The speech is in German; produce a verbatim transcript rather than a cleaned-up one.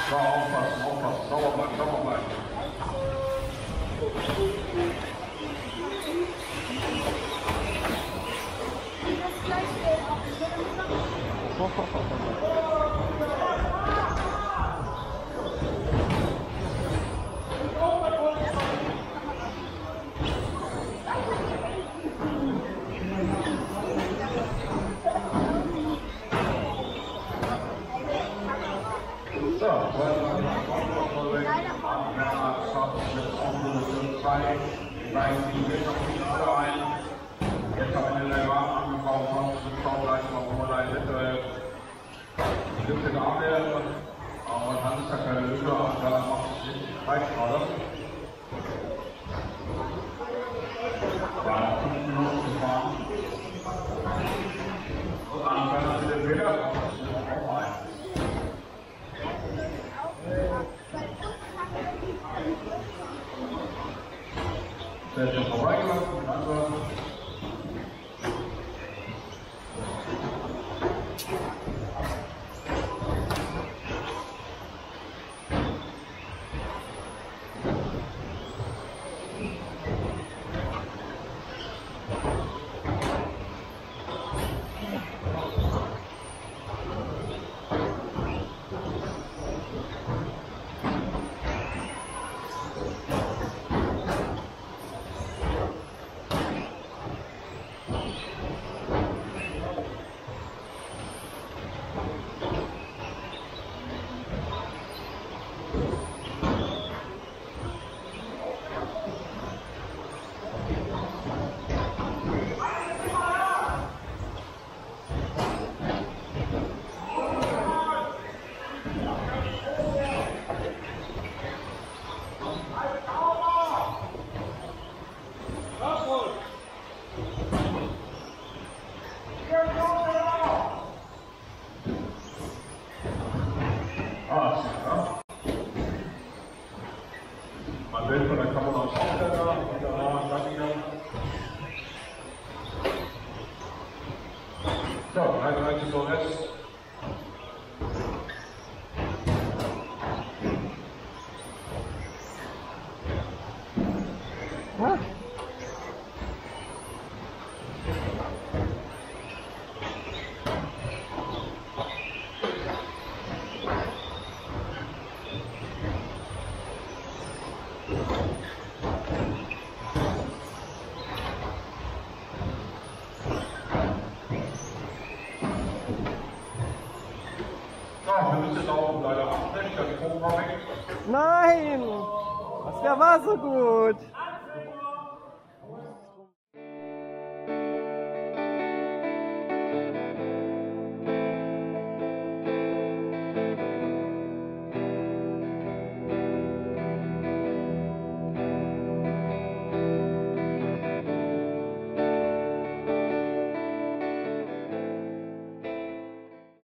So, aufpassen, aufpassen, sauber bleiben, sauber bleiben. So, jetzt haben wir in der Bahn angefangen, haben wir schauen gleich mal, wo wir da eventuell die Lücke da wäre. Aber dann ist da keine Lücke, und dann macht es richtig breit gerade. Ja, fünf Minuten gefahren. Und dann kann das wieder wieder, das ist auch ein. Der ist schon vorbeigelaufen, also. Man will von der Kamera aus Aufsteller und danach dann wieder. So, dreiunddreißig so Rest. Huh? So, wir müssen laufen, leider abbrechen, der Mikro war weg. Nein! Das war so gut!